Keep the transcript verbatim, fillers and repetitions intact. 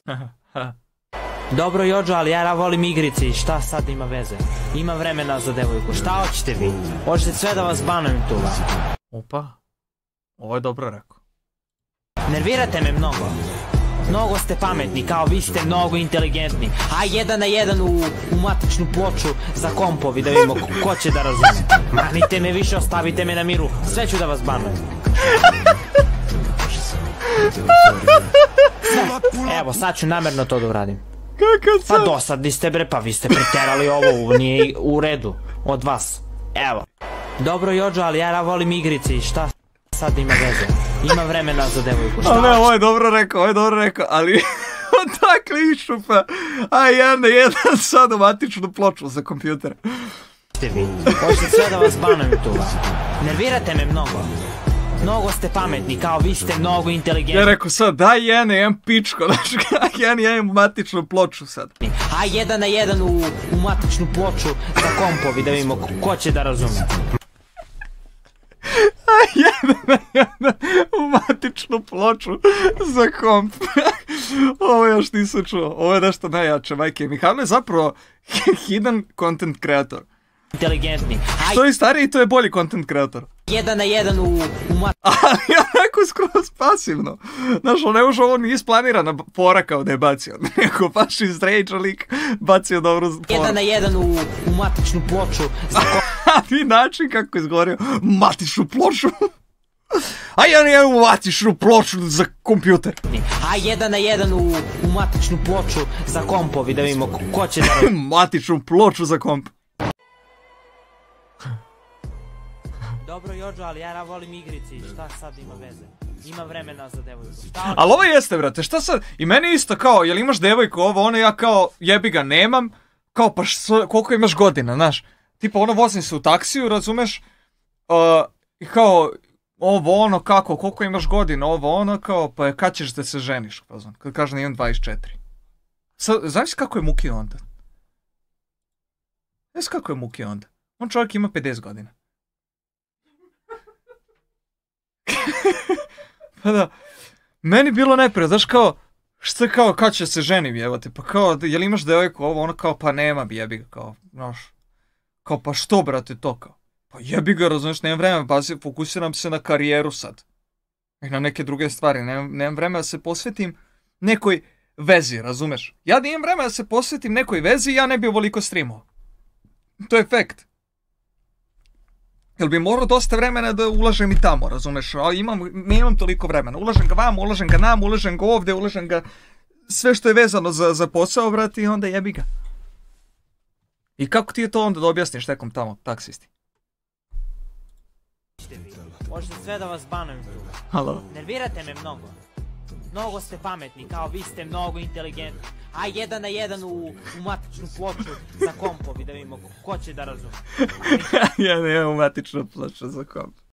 Dobro Jođo, ali ja volim igrice i šta sad ima veze? Ima vremena za devojku, šta hoćete vi? Hoćete sve da vas banujem tu? Opa, ovo je dobro rekao. Nervirate me mnogo. Mnogo ste pametni, kao vi ste mnogo inteligentni. A jedan na jedan u, u matičnu ploču za kompovi da vidimo ko će da razume. Manite me više, ostavite me na miru, sve ću da vas banujem. Sve. Evo, sad ću namerno to da uradim. Kakav sad? Pa dosadni ste bre, pa vi ste preterali ovo, nije u redu od vas. Evo. Dobro Jođo, ali ja volim igrice i šta sad ima veze? Ima vremena za devojku, šta? A ne, ovo je dobro rekao, ovo je dobro rekao, ali odakle išupa, a jedan na jedan sad u matičnu ploču za kompjuter. Hoćete sve da vas banujem tu. Nervirate me mnogo. Mnogo ste pametni, kao vi ste mnogo inteligentni. Ja rekao sad, daj jedan na jedan pičko, znaš, jedan na jedan u matičnu ploču sad. A jedan na jedan u, u matičnu ploču za kompovi da vidimo ko će da razume. A jedan na jedan u matičnu ploču za komp. Ovo još nisam čuo, ovo je nešto najjače, majke. Mihajlo je zapravo hidden content creator. Inteligentni. Što je stariji, to je bolji content creator. Jedan na jedan u, u mat... Ali onako skroz pasivno. Znaš, on ne može, ovo nije isplanirana fora kao da je bacio. Nego baš iz rage lik bacio dobru foru. Jedan na jedan u, u matičnu ploču za A ti način kako je izgovorio matičnu ploču. A ja nijem u matičnu ploču za kompjuter. A jedan na jedan u, u matičnu ploču za kompovi da vidimo ko će da razume. Matičnu ploču za komp. Dobro Jođo, ali ja volim igrice i šta sad ima veze? Ima vremena za devojku. Šta... Ali ovo jeste, brate, šta sad? I meni isto kao, jel imaš devojku ovo, ono ja kao, jebi ga, nemam. Kao, pa što, koliko imaš godina, znaš? Tipa, ono, vozim se u taksiju, razumeš? Uh, I kao, ovo, ono, kako, koliko imaš godina, ovo, ono, kao, pa kad ćeš da se ženiš? Pa znam, kad kažem, imam dvadeset četiri. Sad, znaš kako je muki onda? Znaš kako je muki onda? On čovjek ima pedeset godina. Pa da, meni bilo najprije, znaš kao, što kao, kad će se ženim, jebate, pa kao, jel imaš devojku ovo, ono kao, pa nema bi, jebi ga, kao, znaš, kao, pa što, brate, to kao, pa jebi ga, razumiješ, nemam vremena, pa fokusiram se na karijeru sad, i na neke druge stvari, nemam, nemam vremena da se posvetim nekoj vezi, razumeš, ja da imam vremena da se posvetim nekoj vezi, ja ne bi ovoliko streamao, to je fakt. Jel bi morao dosta vremena da ulažem i tamo, razumeš, ali imam, nemam toliko vremena, ulažem ga vam, ulažem ga nam, ulažem ga ovdje, ulažem ga sve što je vezano za, za posao, brati, i onda jebi ga. I kako ti je to onda da objasniš nekom tamo, taksisti? Možete sve da vas banujem tu. Halo? Nervirate me mnogo. Mnogo ste pametni, kao vi ste mnogo inteligentni. A jedan na jedan u, u matičnu ploču za kompovi da vidimo ko će da razume. Ja nemam matičnu ploču za komp.